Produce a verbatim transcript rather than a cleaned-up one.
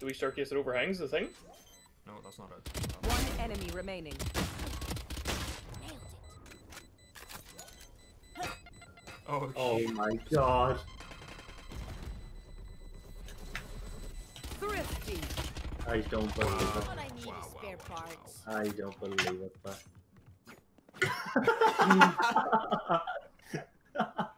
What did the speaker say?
Do we staircase it overhangs the thing? No, that's not it. One enemy remaining. Oh, Oh my god. Thrifty. I don't believe it. What I need Wow, is wow, spare wow, parts. I don't believe it. But...